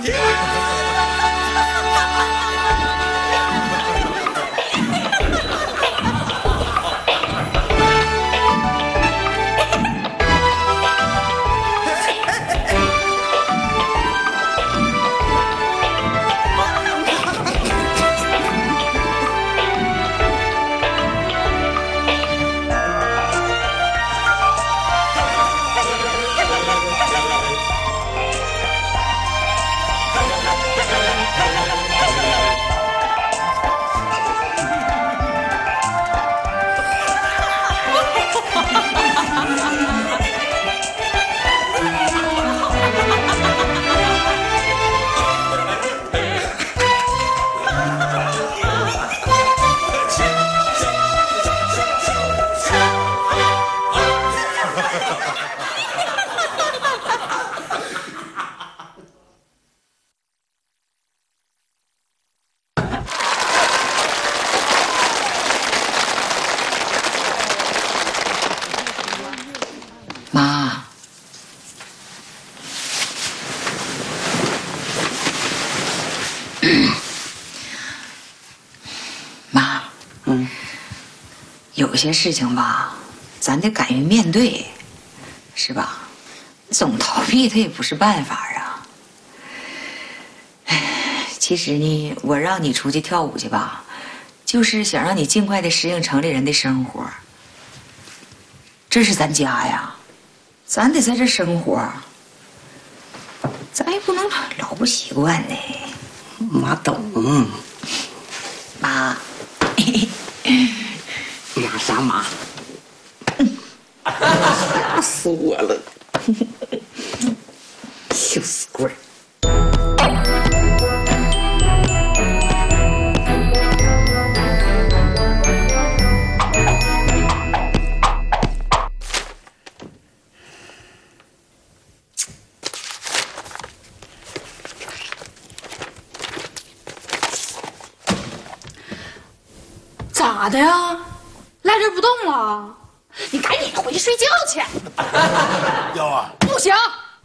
妈，妈，有些事情吧，咱得敢于面对，是吧？总逃避它也不是办法啊。哎，其实呢，我让你出去跳舞去吧，就是想让你尽快的适应城里人的生活。这是咱家呀。咱得在这生活，咱也不能老不习惯呢。 妈懂。 妈， 妈啥妈？吓死我了！小死鬼！ 咋的呀？赖这不动了？你赶紧回去睡觉去。 瑶啊， 不行。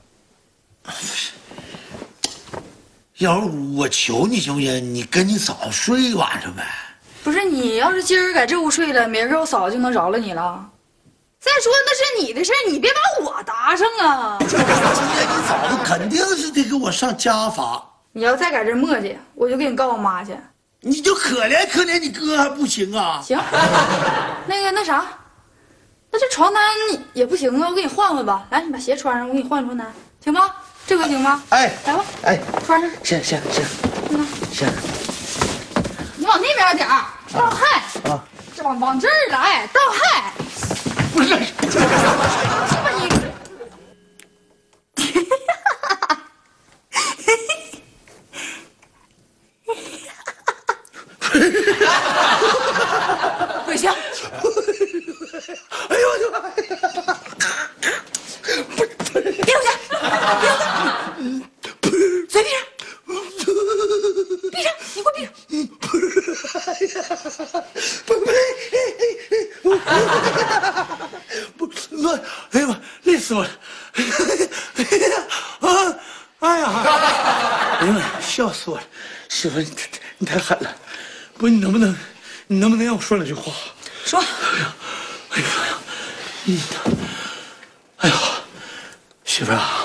瑶，我求你行不行？你跟你嫂子睡一晚上呗。 不是你要是今儿在这屋睡了，明儿我嫂子就能饶了你了。再说那是你的事儿，你别把我搭上啊。 今天你嫂子肯定是得给我上家法。 你要再在这磨叽，我就给你告我妈去。 你就可怜可怜你哥还不行啊？ 行，那啥，那这床单也不行啊，我给你换换吧。来，你把鞋穿上，我给你换床单，行吗？这回行吗？ 哎， 来吧， 哎， 穿上。 行， 你往那边点儿，倒汗啊， 这往这儿来，倒汗。 不是， 这么你。不行！ 哎呦我的妈！ 别出去！嘴闭上！闭上！你给我闭上！ 不，哎呀妈，累死我了！哎呀，哎呀妈，笑死我了！媳妇，你太狠了！不，你能不能让我说两句话？ 说。 哎呀，媳妇啊，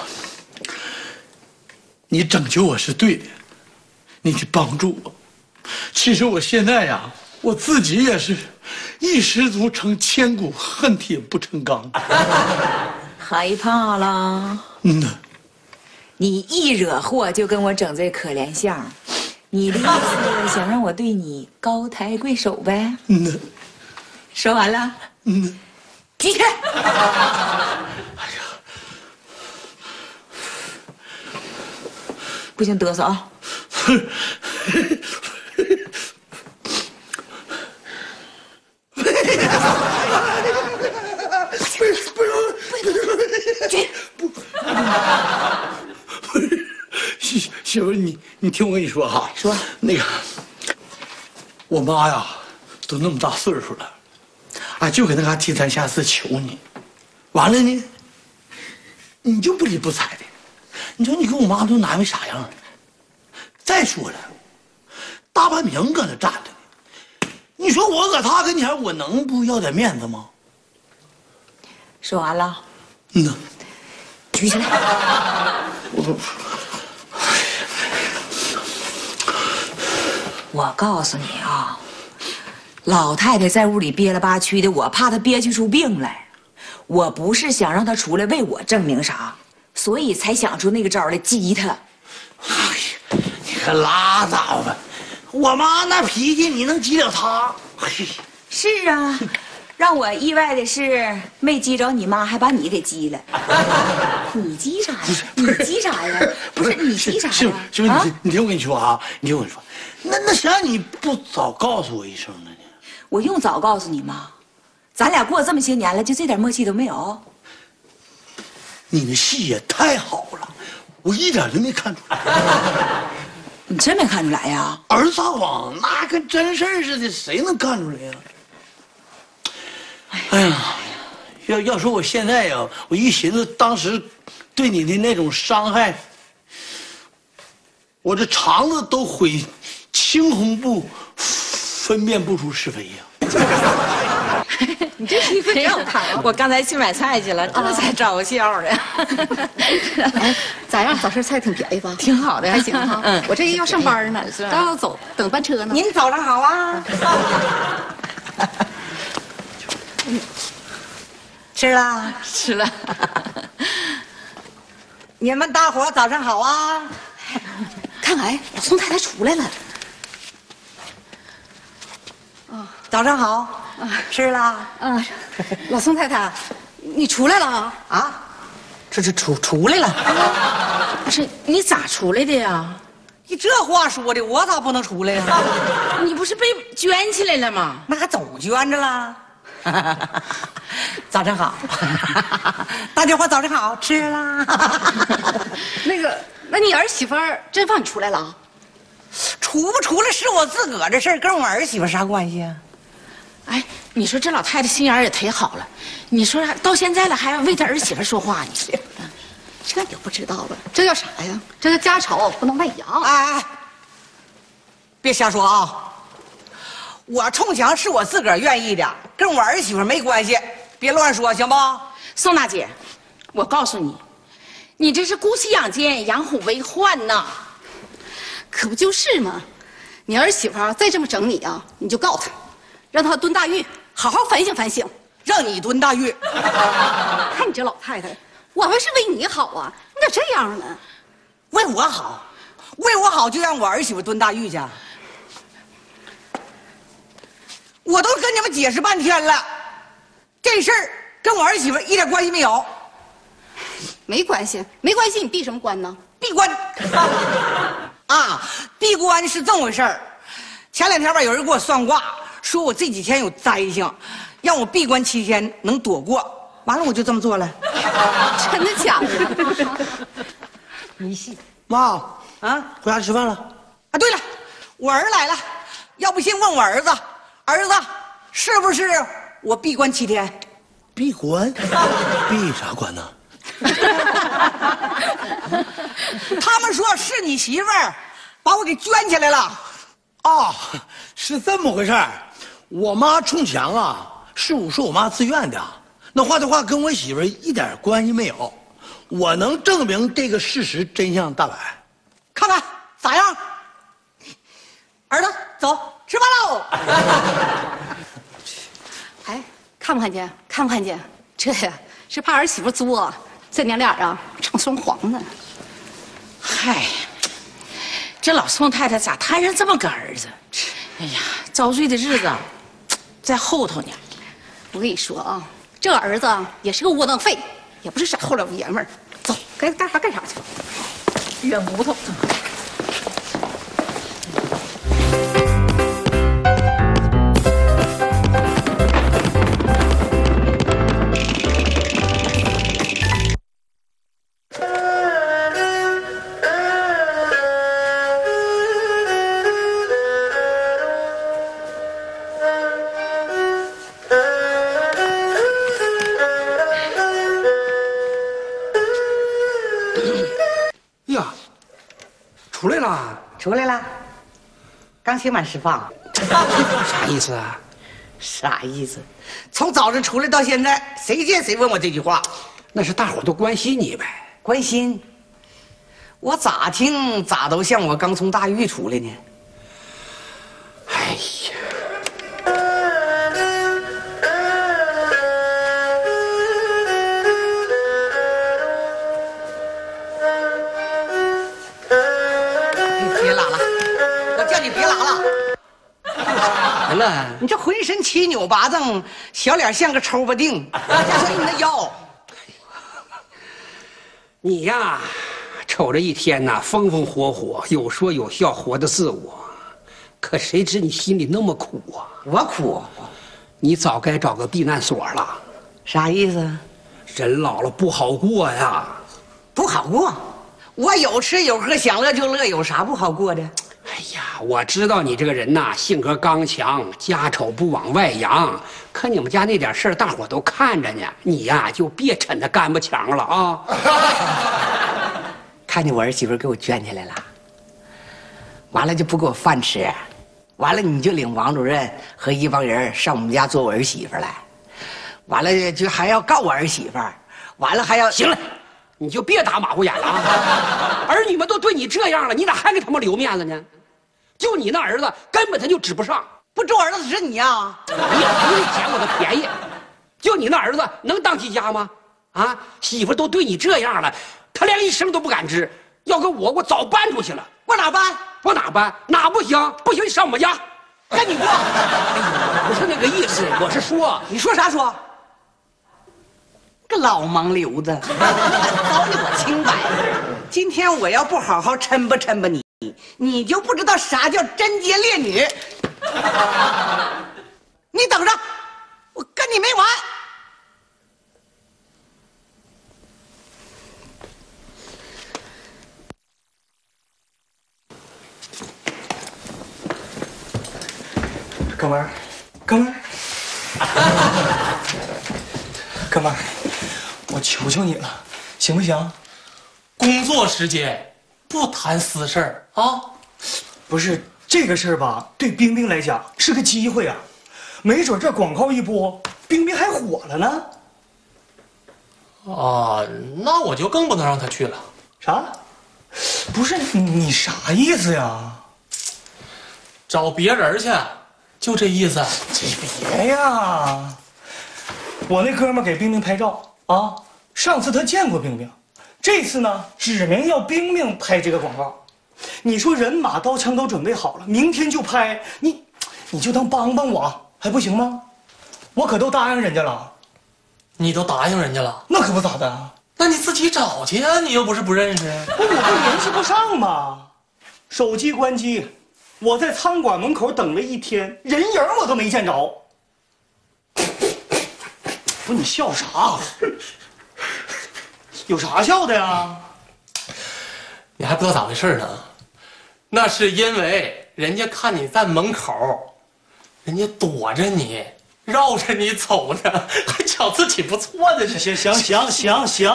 你拯救我是对的，你得帮助我。其实我现在呀，我自己也是一失足成千古，恨铁不成钢。 害怕了？ 呐， 你一惹祸就跟我整这可怜相，你的意思想让我对你高抬贵手呗？ 呐， 说完了？举起来！ 哎呀， 不行，嘚瑟啊！ 媳妇，你听我跟你说哈， 说那个，我妈呀，都那么大岁数了，啊，就搁那嘎低三下四求你，完了呢，你就不理不睬的，你说你跟我妈都难为啥样？ 再说了，大半平搁那站着呢，你说我搁他跟前，我能不要点面子吗？ 说完了， 嗯呐， 举起来。我告诉你啊，老太太在屋里憋了吧屈的，我怕她憋屈出病来。我不是想让她出来为我证明啥，所以才想出那个招来激她。 哎呀，你可拉倒吧！我妈那脾气，你能激了她？嘿， 是啊，让我意外的是没激着你妈，还把你给激了。你激啥呀？你激啥呀？不是你激啥呀？ 是不是？你听我跟你说啊，你听我跟你说，那谁让你不早告诉我一声呢？ 我用早告诉你吗？咱俩过这么些年了，就这点默契都没有。 你的戏也太好了，我一点都没看出来。 你真没看出来呀？ 儿撒谎那跟真事儿似的，谁能看出来呀？哎呀，要说我现在呀，我一寻思当时对你的那种伤害，我这肠子都悔青红不分辨不出是非呀。 你这戏份真好。我刚才去买菜去了，这才找个笑呢。 哎，咋样？早市菜挺便宜吧？ 挺好的， 还行哈。我这要上班呢，刚要走，等班车呢。 您早上好啊。吃了， 吃了。 你们大伙早上好啊！ 看看，哎，老宋太太出来了。 早上好，吃了。 老宋太太，你出来了啊？ 啊，这是出来了。 不是你咋出来的呀？ 你这话说的，我咋不能出来呀？ 你不是被圈起来了吗？ 那还走圈着了。早上好，大家伙早上好，吃啦。 那你儿媳妇儿真放你出来了啊？ 出不出来是我自个儿的事儿，跟我儿媳妇啥关系啊？ 哎，你说这老太太心眼儿也忒好了，你说到现在了还要为她儿媳妇说话呢。 这你就不知道了，这叫啥呀？这叫家丑不能外扬。 哎，别瞎说啊！我冲墙是我自个儿愿意的，跟我儿媳妇没关系，别乱说，行不？ 宋大姐，我告诉你，你这是姑息养奸，养虎为患呐！ 可不就是吗？你儿媳妇儿再这么整你啊，你就告她，让她蹲大狱，好好反省反省。 让你蹲大狱。 看你这老太太，我们是为你好啊，你咋这样呢？ 为我好，为我好就让我儿媳妇蹲大狱去。我都跟你们解释半天了，这事儿跟我儿媳妇一点关系没有。 没关系，没关系，你闭什么关呢？ 闭关。啊，闭关是这么回事儿。前两天吧，有人给我算卦，说我这几天有灾星，让我闭关7天能躲过。完了，我就这么做了。 真的假的？ 你信？ 妈， 啊， 回家吃饭了。 啊，对了，我儿来了，要不先问我儿子，儿子是不是我闭关7天？ 闭关？闭啥关呢？ 他们说是你媳妇儿把我给圈起来了。 啊，是这么回事儿。我妈冲墙啊，是我妈自愿的。那话的话，跟我媳妇儿一点关系没有。我能证明这个事实真相大白。 看看咋样？儿子，走，吃饭喽。 哎，看不看见？看不看见？这呀是怕儿媳妇作，这娘俩啊成双黄呢。 嗨，这老宋太太咋摊上这么个儿子？哎呀，遭罪的日子在后头呢。 我跟你说啊，这儿子也是个窝囊废，也不是啥后老爷们儿。走，该干啥干啥去。 软骨头。 呀，出来了， 出来了，刚刑满释放。 啥意思啊？ 啥意思？从早上出来到现在，谁见谁问我这句话？ 那是大伙都关心你呗。 关心？我咋听咋都像我刚从大狱出来呢。 哎呀。 完了，你这浑身七扭八正，小脸像个抽吧腚，加上你那腰， 你呀，瞅着一天呐风风火火，有说有笑，活得自我。可谁知你心里那么苦啊？ 我苦， 你早该找个避难所了。 啥意思？ 人老了不好过呀， 不好过。我有吃有喝，想乐就乐，有啥不好过的？ 哎呀，我知道你这个人呐，性格刚强，家丑不往外扬。可你们家那点事儿，大伙都看着呢。你呀，就别抻那干巴强了啊！ 看见我儿媳妇给我圈起来了，完了就不给我饭吃，完了你就领王主任和一帮人上我们家做我儿媳妇来，完了就还要告我儿媳妇，完了还要行了，你就别打马虎眼了啊！儿女们都对你这样了，你咋还给他们留面子呢？ 就你那儿子根本他就指不上， 不是我儿子是你呀！ 你也不是捡我的便宜，就你那儿子能当起家吗？啊，媳妇都对你这样了，他连一声都不敢吱。要搁我早搬出去了。 我哪搬？ 我哪搬？哪不行？不行，你上我们家， 跟你过。 不是那个意思，我是说， 你说啥说？个老盲流子，早你我清白。今天我要不好好抻吧抻吧你。 你就不知道啥叫贞洁烈女，你等着，我跟你没完。 哥们儿，哥们儿，哥们儿，我求求你了，行不行？ 工作时间。 不谈私事儿啊！ 不是这个事儿吧？对冰冰来讲是个机会啊，没准这广告一播，冰冰还火了呢。 啊，那我就更不能让他去了。 啥？不是你啥意思呀？ 找别人去，就这意思。 别呀！我那哥们儿给冰冰拍照啊，上次他见过冰冰。 这次呢，指明要冰冰拍这个广告，你说人马刀枪都准备好了，明天就拍，你就当帮帮我还不行吗？我可都答应人家了。 你都答应人家了？ 那可不咋的。 那你自己找去呀，你又不是不认识。 我不联系不上吗？手机关机，我在餐馆门口等了一天，人影我都没见着。不，你笑啥？有啥笑的呀？ 你还不知道咋回事呢？那是因为人家看你在门口，人家躲着你，绕着你走呢，还瞧自己不错的呢。 行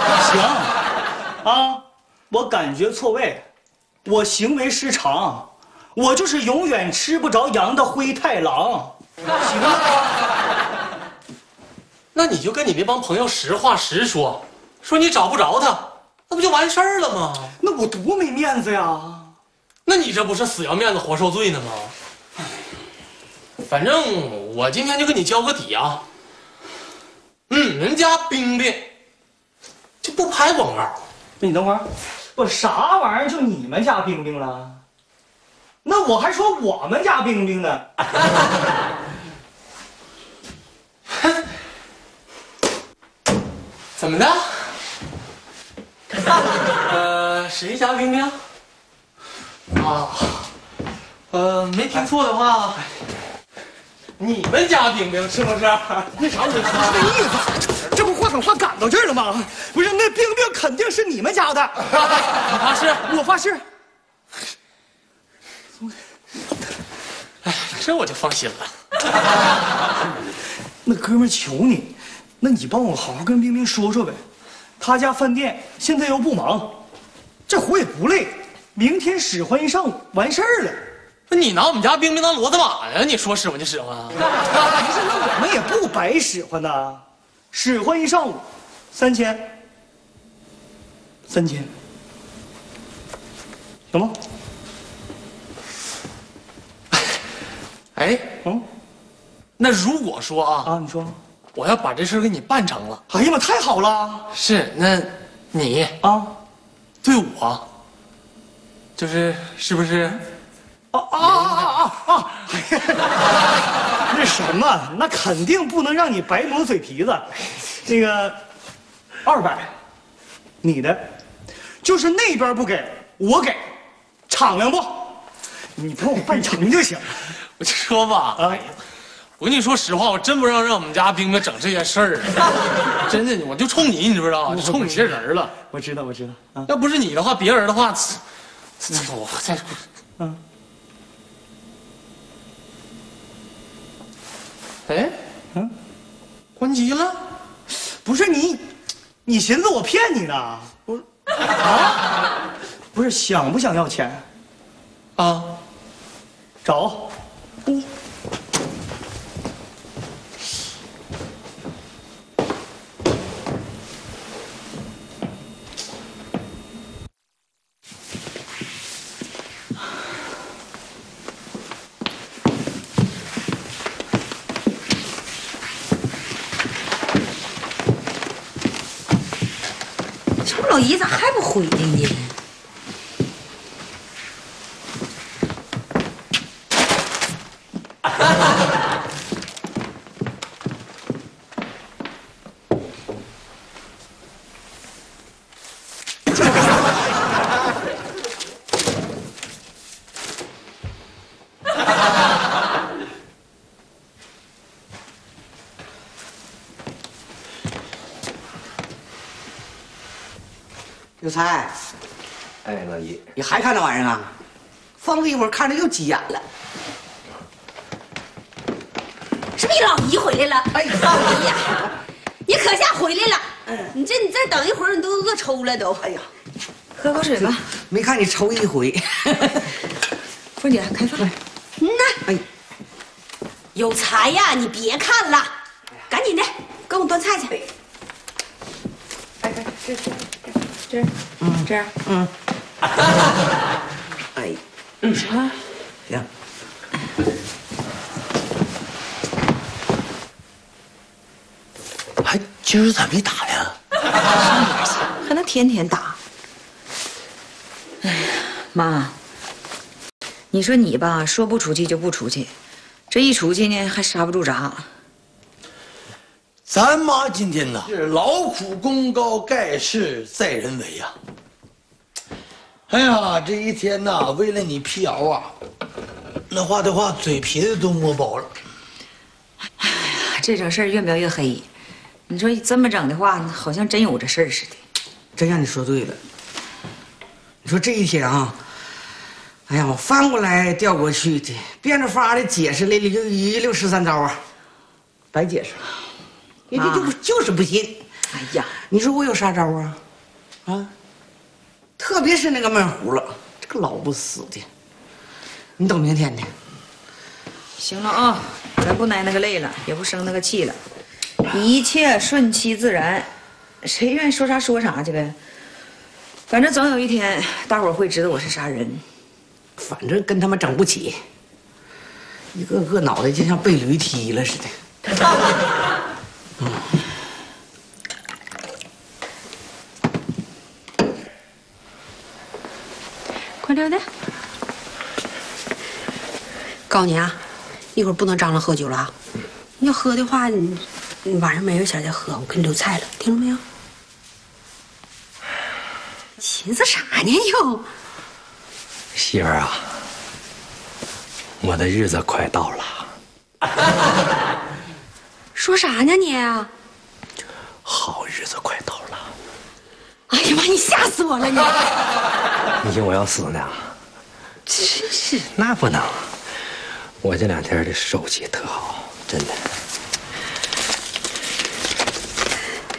啊！我感觉错位，我行为失常，我就是永远吃不着羊的灰太狼，行吗？ 那你就跟你那帮朋友实话实说。 说你找不着他，那不就完事儿了吗？ 那我多没面子呀！ 那你这不是死要面子活受罪呢吗？反正我今天就跟你交个底啊。人家冰冰就不拍广告。 你等会儿，我啥玩意儿就你们家冰冰了？那我还说我们家冰冰呢。 怎么的？谁家冰冰？啊，没听错的话，你们家冰冰是不是？ 那啥，我这意思，这不话赶话赶到这儿了吗？不是，那冰冰肯定是你们家的。 你发誓？ 我发誓。 哎，这我就放心了。 那哥们儿求你，那你帮我好好跟冰冰说说呗。他家饭店现在又不忙，这活也不累， 明天使唤一上午，完事儿了。 那你拿我们家冰冰当骡子马呀？你说使唤就使唤啊？ 不是，那我们也不白使唤呐，使唤一上午，3000，行吗？ 哎，那如果说啊， 你说， 我要把这事儿给你办成了， 哎呀妈，太好了！ 是，那你啊， 对我，是不是？ 那什么，那肯定不能让你白磨嘴皮子。那个200，你的，就是那边不给，我给，敞亮不？你帮我办成就行。 我就说吧，哎呀，我跟你说实话，我真不让我们家冰冰整这些事儿，真的，我就冲你，你知不知道？就冲你这人了。 我知道啊。 要不是你的话，别人的话，我再，哎，关机了？ 不是你寻思我骗你呢？不是啊？不是，想不想要钱？ 啊， 找。 老姨咋还不回来呢？ 有才， 哎，老姨， 你还看那玩意儿啊？放了一会儿，看着又急眼了。 是不是你老姨回来了？哎呀，你可下回来了。你再等一会儿，你都饿抽了都。哎呀， 喝口水吧。 没看你抽一回。 凤姐，开饭。 哎，有才呀！你别看了，赶紧的，给我端菜去。 这儿， 哎， 行， 行。 还今儿咋没打呢？ 还能天天打？哎呀，妈，你说你吧，说不出去就不出去，这一出去呢，还刹不住闸。 咱妈今天呐是劳苦功高盖世在人为呀。哎呀，这一天呐，为了你辟谣啊，那话的话，嘴皮子都磨薄了。 哎呀，这整事儿越描越黑。你说这么整的话，好像真有这事儿似的。 真让你说对了。你说这一天啊，哎呀，我翻过来调过去的，变着法的解释来一溜13招啊，白解释了。人家就是不信。 哎呀， 你说我有啥招啊？啊，特别是那个闷葫芦，这个老不死的。你等明天的。 行了啊，咱不挨那个累了，也不生那个气了，一切顺其自然，谁愿意说啥说啥去呗。反正总有一天，大伙儿会知道我是啥人。 反正跟他们整不起，一个个脑袋就像被驴踢了似的。 快点的！告诉你啊，一会儿不能张罗喝酒了啊！你要喝的话，你晚上没有钱再喝，我给你留菜了，听着没有？寻思啥呢又？ 媳妇儿啊，我的日子快到了。 说啥呢你？ 好日子快到了。 哎呀妈，你吓死我了你！ 你寻我要死呢？ 真是， 那不能，我这2天的手气特好，真的。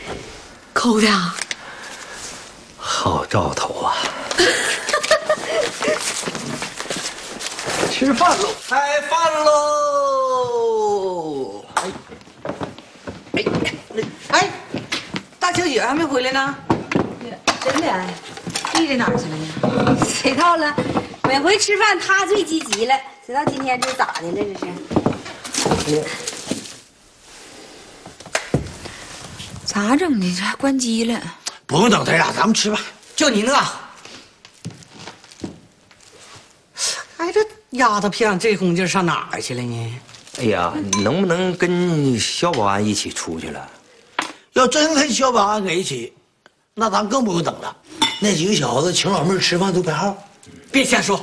抠的啊？ 好兆头啊！ 吃饭喽！ 开饭喽！哎，大小姐还没回来呢。 真的？丽丽哪儿去了呢？ 谁到了？每回吃饭他最积极了，谁知道今天这咋的了？这是？ 咋整的？这还关机了？ 不用等他呀，咱们吃吧。 就你那。哎，这丫头片这功劲上哪儿去了呢？ 哎呀，能不能跟肖保安一起出去了？ 要真跟肖保安搁一起，那咱更不用等了。那几个小子请老妹儿吃饭都排号。 别瞎说。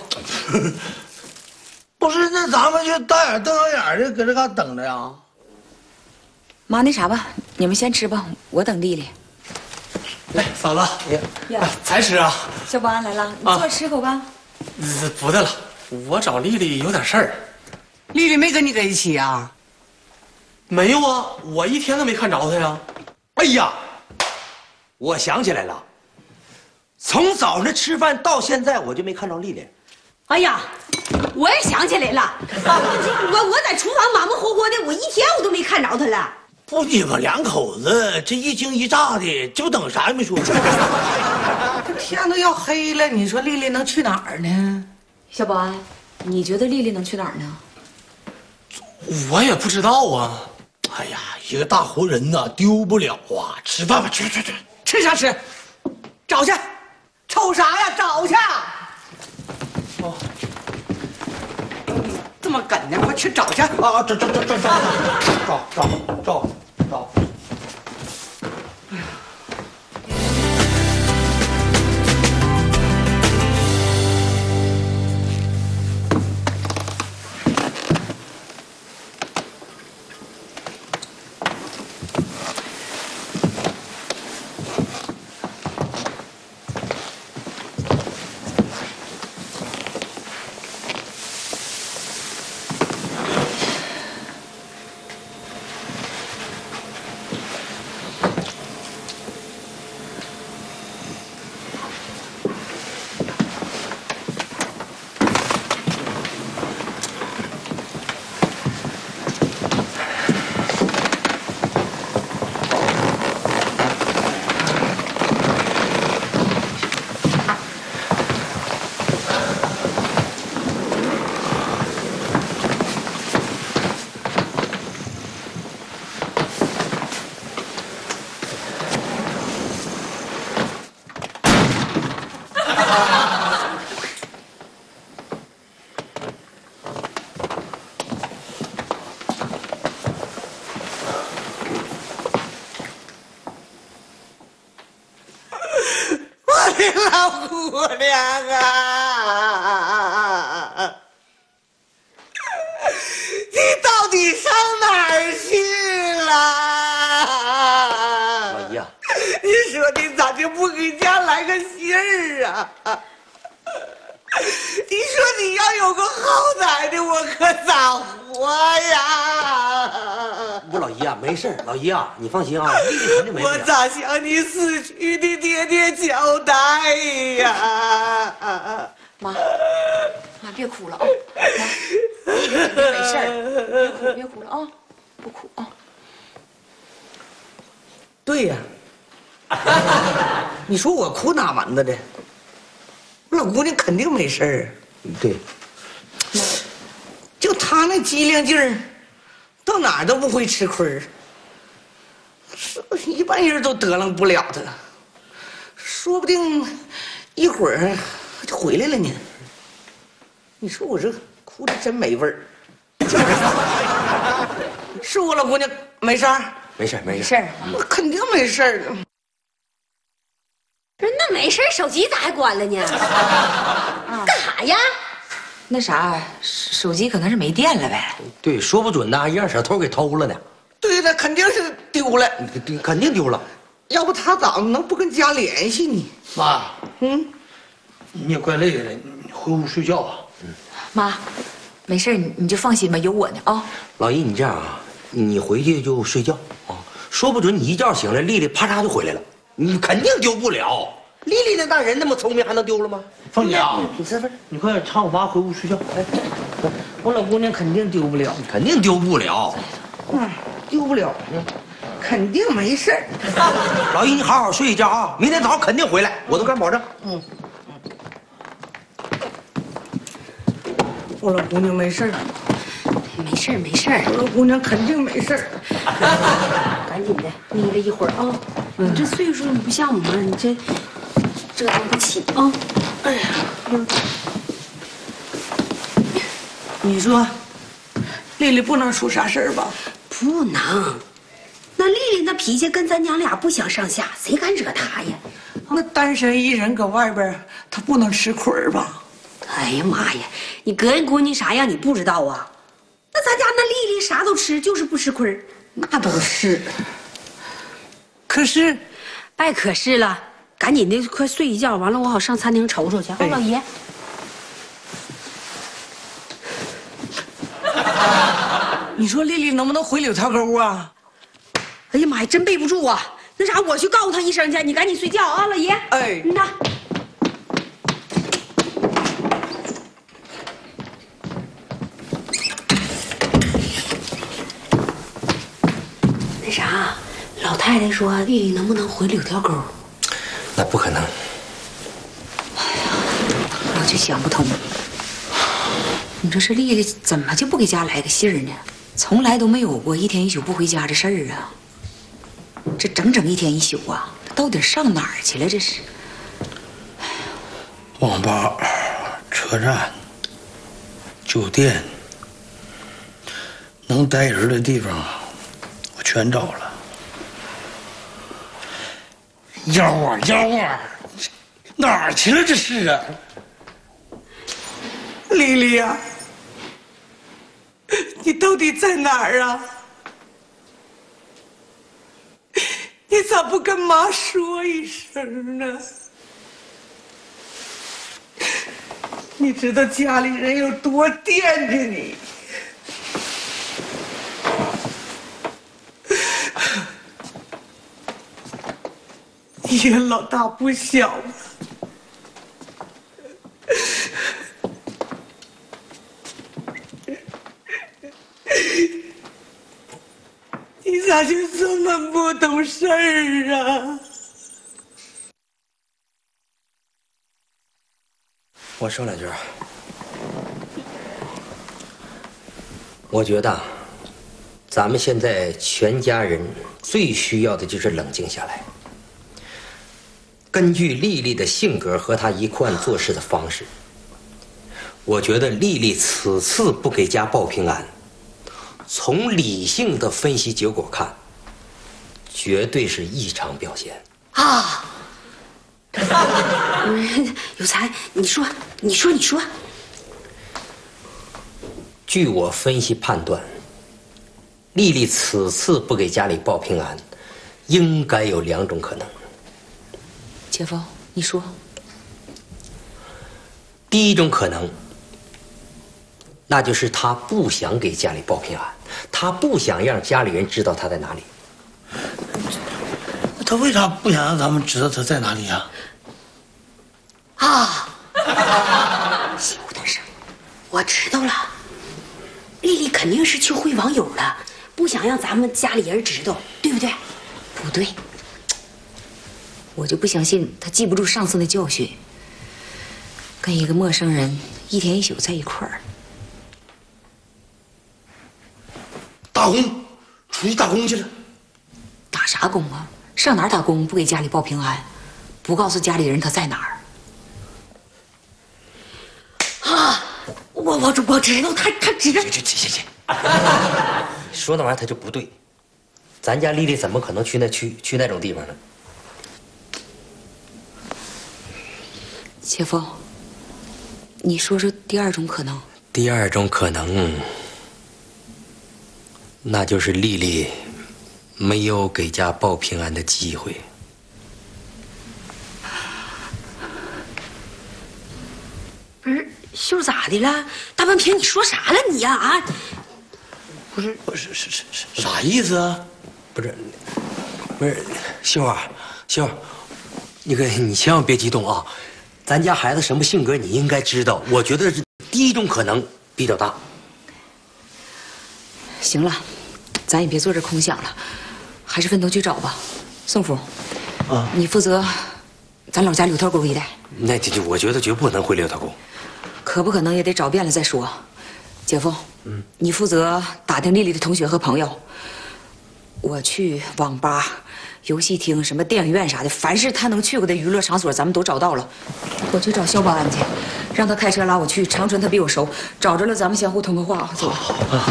不是，那咱们就大眼瞪小眼的搁这嘎等着呀。 妈，那啥吧，你们先吃吧，我等丽丽。 来，嫂子，才吃啊？ 肖保安来了，你坐吃口吧。 不的了，我找丽丽有点事儿。 丽丽没跟你搁一起啊？ 没有啊，我一天都没看着她呀。 哎呀，我想起来了，从早上吃饭到现在，我就没看着丽丽。 哎呀，我也想起来了，我在厨房忙忙活活的，我一天我都没看着他了。 不，你们两口子这一惊一乍的，这不等啥也没说。 这天都要黑了，你说丽丽能去哪儿呢？ 小保安，你觉得丽丽能去哪儿呢？ 我也不知道啊。 哎呀，一个大活人呐，丢不了啊！吃饭吧，去， 吃啥吃？找去，瞅啥呀？找去！哦，这么梗呢，快去找去！ 啊，找。 老姑娘啊，你到底上哪儿去了？ 老姨啊， 你说你咋就不给家来个信儿啊？你说你要有个好歹的，我可咋活呀？ 不，老姨啊，没事，老姨啊，你放心啊，丽丽肯定没事。 我咋向你死去的爹爹交代呀？ 妈，别哭了啊！妈，丽丽肯定没事儿，别哭了啊，不哭啊。 对呀，你说我哭哪门子的？我老姑娘肯定没事儿。 对， 就她那机灵劲儿，到哪儿都不会吃亏儿，一般人都得楞不了她，说不定一会儿就回来了呢。你说我这哭的真没味儿，是我老姑娘没事儿？ 没事，没事儿， 我肯定没事儿。 不是，那没事，手机咋还关了呢？干啥呀？ 那啥，手机可能是没电了呗。 对，说不准呢，让小偷给偷了呢。 对了，肯定是丢了， 肯定丢了。 要不他咋能不跟家联系呢？ 妈，你也怪累的了，你回屋睡觉吧。 妈，没事，你就放心吧，有我呢啊。 老姨，你这样啊，你回去就睡觉啊，说不准你一觉醒来，丽丽啪嚓就回来了，你肯定丢不了。 丽丽那大人那么聪明，还能丢了吗？ 凤姐啊， 你吃饭， 你快点搀我妈回屋睡觉。来， 我老姑娘肯定丢不了， 肯定丢不了。 丢不了，肯定没事儿。 老姨，你好好睡一觉啊，明天早上肯定回来，我都敢保证。 我老姑娘没事儿， 没事儿没事儿， 我老姑娘肯定没事儿。 赶紧的眯了一会儿啊！你这岁数你不像我们，你这折腾不起啊！ 哎呀，你说，丽丽不能出啥事儿吧？ 不能，那丽丽那脾气跟咱娘俩不相上下，谁敢惹她呀？ 那单身一人搁外边，她不能吃亏儿吧？ 哎呀妈呀，你哥人闺女啥样你不知道啊？那咱家那丽丽啥都吃，就是不吃亏儿。 那都是。可是， 别可是了，赶紧的，快睡一觉，完了我好上餐厅瞅瞅去。啊，老爷。 你说丽丽能不能回柳条沟啊？ 哎呀妈呀，真背不住啊！那啥，我去告诉她一声去，你赶紧睡觉啊，老爷。 哎， 那。那啥，老太太说丽丽能不能回柳条沟？ 那不可能。 我就想不通，你说这丽丽怎么就不给家来个信儿呢？从来都没有过一天一宿不回家这事儿啊！这整整一天一宿啊，她到底上哪儿去了？这是网吧、车站、酒店，能待人的地方，我全找了。幺啊幺啊，哪儿去了这是啊？ 丽丽呀，你到底在哪儿啊？你咋不跟妈说一声呢？你知道家里人有多惦记你。你也老大不小了。你咋就这么不懂事儿啊？ 我说两句。我觉得，咱们现在全家人最需要的就是冷静下来。根据丽丽的性格和她一贯做事的方式，我觉得丽丽此次不给家报平安，从理性的分析结果看，绝对是异常表现啊！有才，你说。 据我分析判断，丽丽此次不给家里报平安，应该有两种可能。 姐夫，你说。 第一种可能，那就是她不想给家里报平安，她不想让家里人知道她在哪里。 她为啥不想让咱们知道她在哪里呀？ 啊！小点声，我知道了。丽丽肯定是去会网友了，不想让咱们家里人知道，对不对？ 不对，我就不相信她记不住上次的教训，跟一个陌生人一天一宿在一块儿。 打工，出去打工去了。 打啥工啊？上哪儿打工？不给家里报平安，不告诉家里人她在哪儿。 啊！我知道，他知道。 行，说那玩意儿他就不对。咱家丽丽怎么可能去那种地方呢？ 姐夫，你说说第二种可能。 第二种可能，那就是丽丽没有给家报平安的机会。 不是。秀咋的了？大半瓶，你说啥了你呀？啊！ 不是啥意思啊？ 不是，秀儿， 那个你千万别激动啊，咱家孩子什么性格你应该知道。我觉得是第一种可能比较大。 行了，咱也别坐这空想了，还是分头去找吧。宋福， 啊， 你负责咱老家柳条沟一带。 那我觉得绝不能回柳条沟。 可不可能也得找遍了再说。姐夫，你负责打听丽丽的同学和朋友，我去网吧、游戏厅、什么电影院啥的，凡是她能去过的娱乐场所，咱们都找到了。我去找肖保安去，让他开车拉我去长春，他比我熟，找着了咱们相互通个话啊。走。好啊。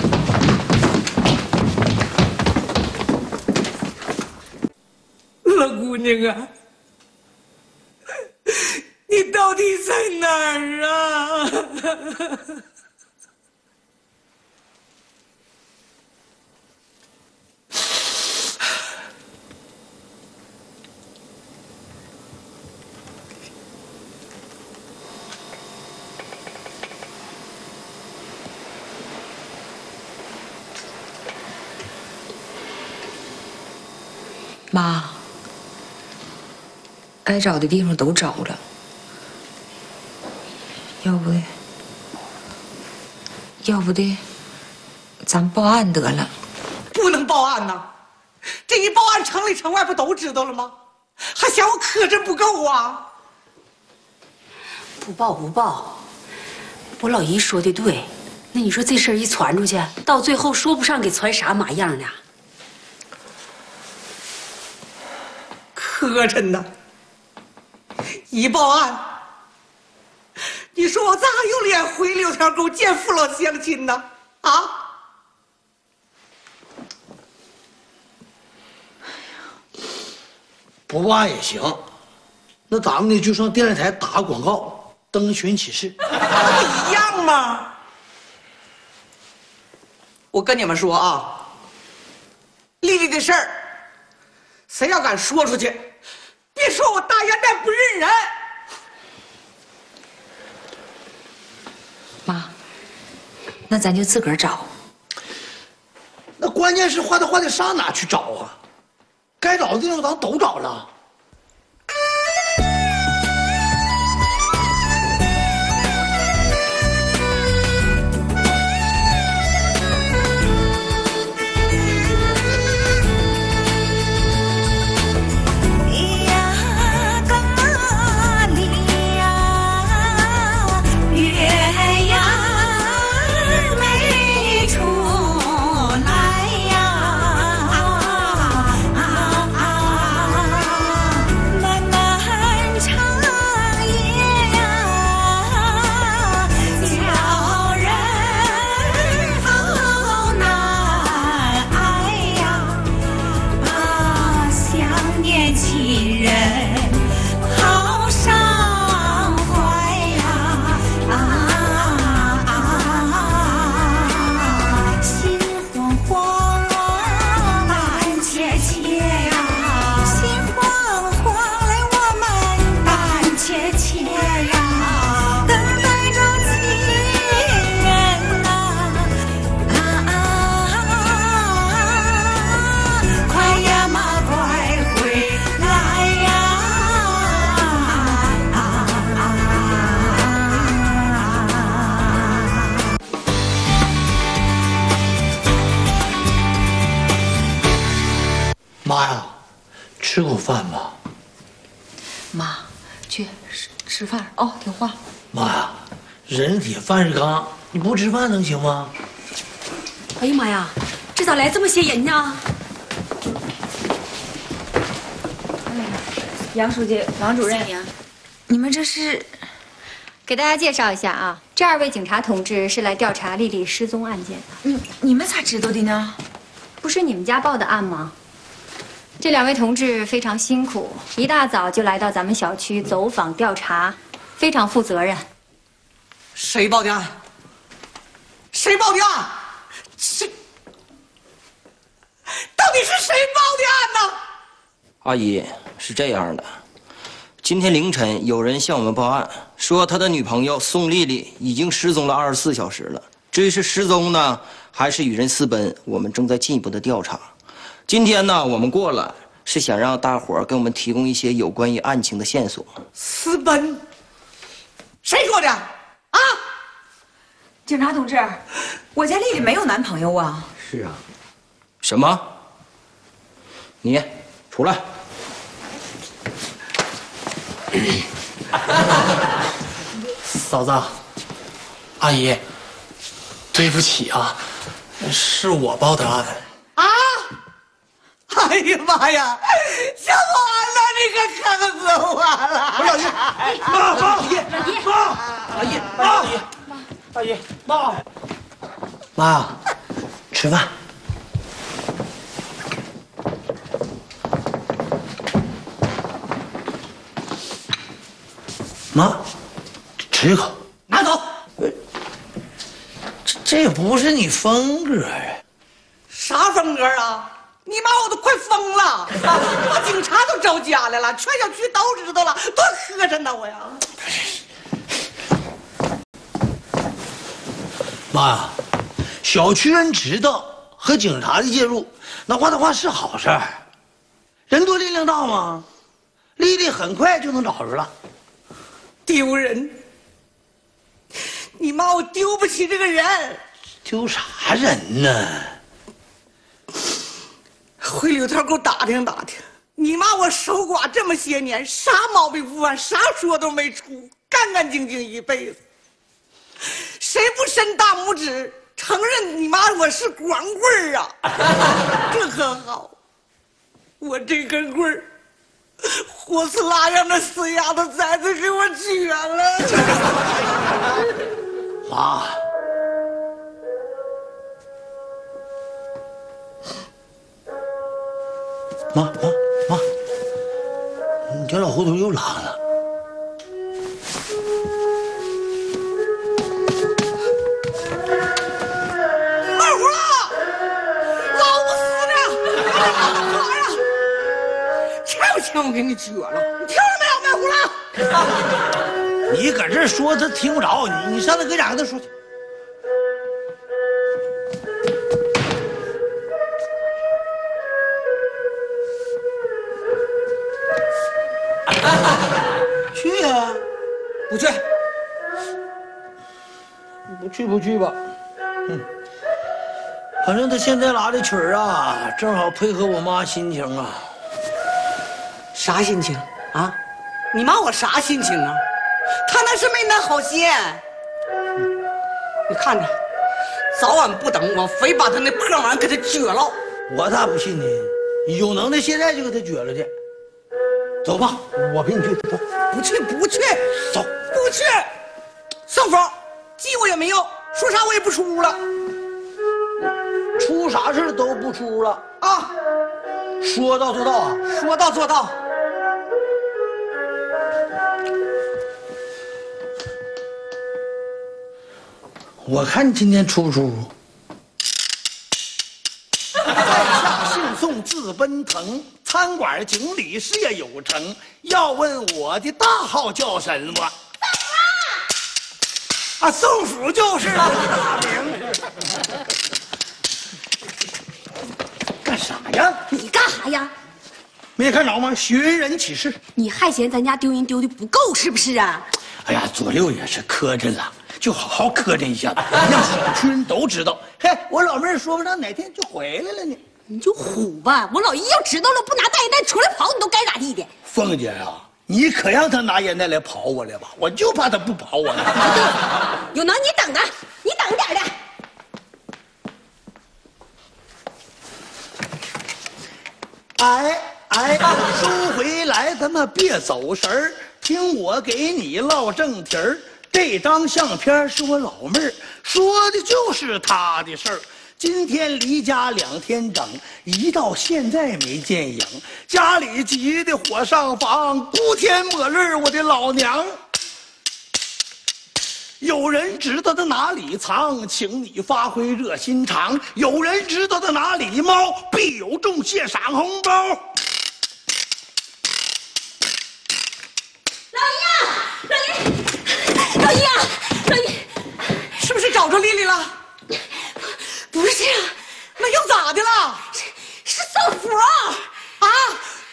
老姑娘啊，你到底在哪儿啊？ 妈，该找的地方都找了，要不的，咱报案得了。 不能报案呐！这一报案，城里城外不都知道了吗？还嫌我磕碜不够啊？ 不报不报，我老姨说的对。那你说这事儿一传出去，到最后说不上给传啥马样呢？ 磕碜呐！一报案，你说我咋有脸回柳条沟见父老乡亲呢？啊！ 不报案也行，那咱们呢就上电视台打广告，登寻启事， 一样吗？我跟你们说啊，丽丽的事儿，谁要敢说出去，别说我大烟袋不认人。 妈，那咱就自个儿找。 那关键是话得上哪去找啊？该找的地方咱都找了。妈呀，吃口饭吧。 妈，去吃饭哦，听话。 妈呀，人铁饭是钢，你不吃饭能行吗？ 哎呀妈呀，这咋来这么些人呢？ 杨书记、王主任， 你们这是？ 给大家介绍一下啊，这2位警察同志是来调查丽丽失踪案件的。 你们咋知道的呢？ 不是你们家报的案吗？这2位同志非常辛苦，一大早就来到咱们小区走访调查，非常负责任。 谁报的案？谁报的案？谁？到底是谁报的案呢？ 阿姨，是这样的，今天凌晨有人向我们报案，说他的女朋友宋丽丽已经失踪了24小时了。至于是失踪呢，还是与人私奔，我们正在进一步的调查。今天呢，我们过来是想让大伙儿给我们提供一些有关于案情的线索。 私奔？谁说的？啊？ 警察同志，我家丽丽没有男朋友啊。 是啊。 什么？你出来。 嫂子，阿姨，对不起啊，是我报的案。 啊！哎呀妈呀，小王呐，你可坑死我了！ 不是阿姨，阿姨，妈，吃饭。妈，吃一口， 拿走。 这不是你风格啊！ 啥风格啊？你妈我都快疯了！我警察都找家来了，全小区都知道了，多磕碜呐我呀！ 妈呀，小区人知道和警察的介入，那话的话是好事儿。人多力量大吗？丽丽很快就能找着了。 丢人！你妈我丢不起这个人。 丢啥人呢？ 回柳头给我打听打听，你妈我守寡这么些年，啥毛病不犯，啥说都没出，干干净净一辈子。谁不伸大拇指承认你妈我是光棍儿啊？这可好，我这根棍儿活死拉让那死丫头崽子给我撅了。 妈，妈，你家老胡头又拉了。 二胡了，老不死呢！干啥呀？钱不钱我给你撅了，你听着没有，二胡了？ 你搁这说他听不着，你上那搁家跟他说去。去呀！ 不去， 不去吧。反正他现在拉的曲儿啊，正好配合我妈心情啊。 啥心情啊？你妈我啥心情啊？她那是没那好心。你看着，早晚不等，我非把她那破玩意儿给她撅了。 我咋不信呢？有能耐现在就给他撅了去。走吧，我陪你去。走， 不去， 走， 不去。上峰，记我也没用，说啥我也不出屋了。 出啥事都不出了啊！ 说到做到啊！ 说到做到。 我看你今天出不出屋？在下姓宋，字奔腾，餐馆经理事业有成。要问我的大号叫什么？啊，宋府就是了。大名。干啥呀？ 你干啥呀？ 没看着吗？寻人启事。 你还嫌咱家丢人丢的不够是不是啊？ 哎呀，左六也是磕碜了，就好好磕碜一下子，让小区人都知道。嘿，我老妹儿说不上哪天就回来了呢。 你就虎吧！我老姨要知道了，不拿大烟袋出来跑，你都该咋地的？ 凤姐啊，你可让她拿烟袋来跑我来吧，我就怕她不跑我来。 有能你等着，你等点的。 收回来，咱们别走神儿，听我给你唠正题儿。这张相片是我老妹儿，说的就是她的事儿。今天离家2天整，一到现在没见影，家里急得火上房，哭天抹泪我的老娘。有人知道他哪里藏，请你发挥热心肠；有人知道他哪里猫，必有重谢赏红包。 老姨， 是不是找着丽丽了？ 不是啊， 那又咋的了？ 是宋福啊！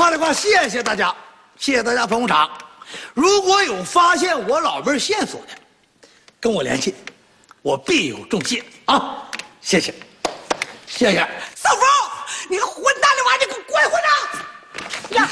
话的话，谢谢大家，谢谢大家捧场。如果有发现我老妹儿线索的，跟我联系，我必有重谢啊！谢谢，谢谢。 少峰，你个混蛋的玩意儿，你给我滚回来！呀，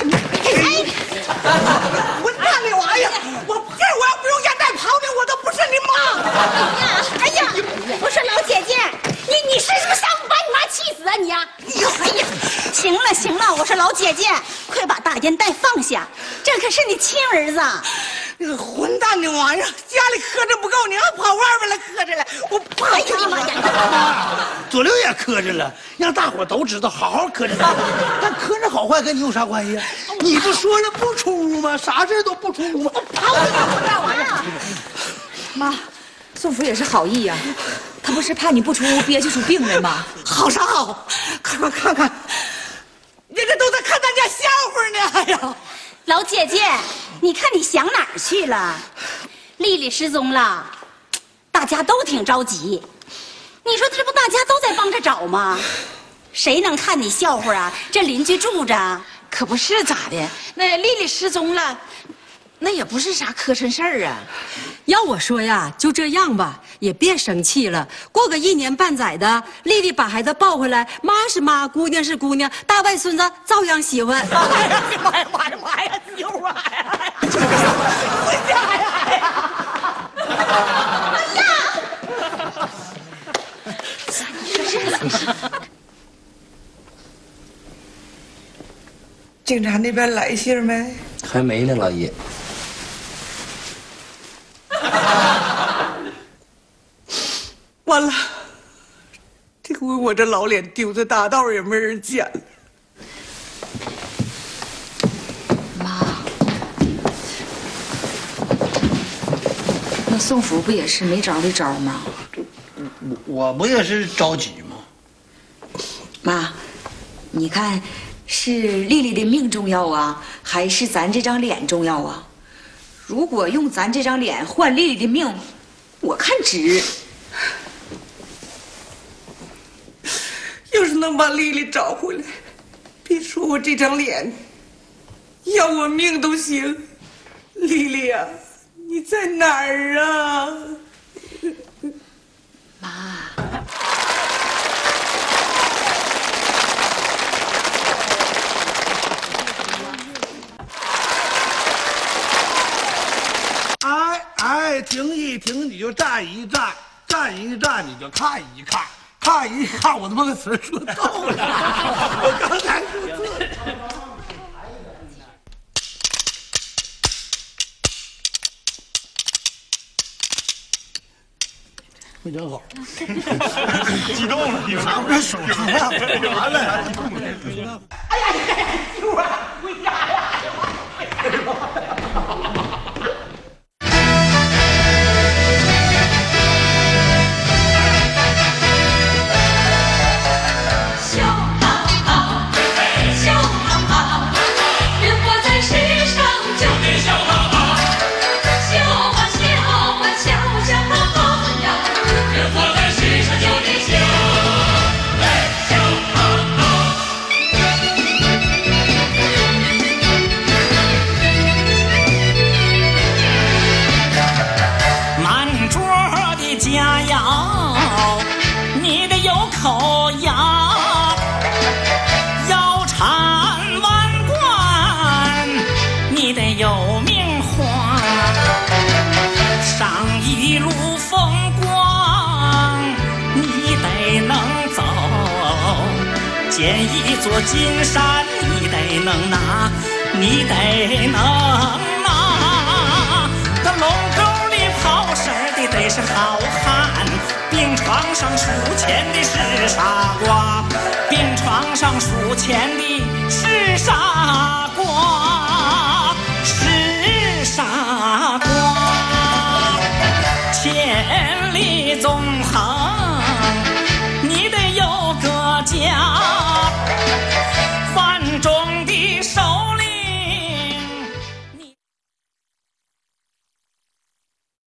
混蛋的玩意儿！我要不用烟袋跑你，我都不是你妈！ 哎呀，我说老姐姐，你是不是想把你妈气死啊你呀？哎呀，行了行了，我说老姐姐，快把大烟袋放下，这可是你亲儿子。 那个混蛋的玩意儿，家里磕碜不够，你还跑外边来磕碜来！我跑！ 哎呀你妈呀！ 左六也磕碜了，让大伙都知道，好好磕碜他。但磕碜好坏跟你有啥关系啊？你不说了不出屋吗？啥事都不出屋吗？ 跑你干玩意儿？ 妈，宋福也是好意呀，他不是怕你不出屋憋屈出病来吗？ 好啥好？快看看，人家都在看咱家笑话呢！哎呀， 老姐姐，你看你想哪儿去了？丽丽失踪了，大家都挺着急。你说这不大家都在帮着找吗？谁能看你笑话啊？这邻居住着， 可不是咋的？那丽丽失踪了，那也不是啥磕碜事儿啊。 要我说呀，就这样吧，也别生气了。过个1年半载的，丽丽把孩子抱回来，妈是妈，姑娘是姑娘，大外孙子照样喜欢。 哎呀妈呀妈呀妈呀！媳妇啊！回家呀！哎呀！警察那边来信没？ 还没呢，老爷。 完了，这回我这老脸丢在大道也没人捡了。 妈，那宋福不也是没招的招吗？ 我不也是着急吗？ 妈，你看，是丽丽的命重要啊，还是咱这张脸重要啊？如果用咱这张脸换丽丽的命，我看值。 要是能把丽丽找回来，别说我这张脸，要我命都行。丽丽呀，你在哪儿啊？ 妈。 哎，停一停你就站一站，站一站你就看一看，看一看我他妈个词说透了，我刚才说错了。没整好， 激动了，你们上这手机啊，完了，激动了。 哎呀，媳妇啊，回家呀！ 建一座金山，你得能拿，你得能拿。那龙沟里跑事儿的得是好汉，病床上数钱的是傻瓜，病床上数钱的是傻瓜，是傻瓜。千里纵横，你得有个家。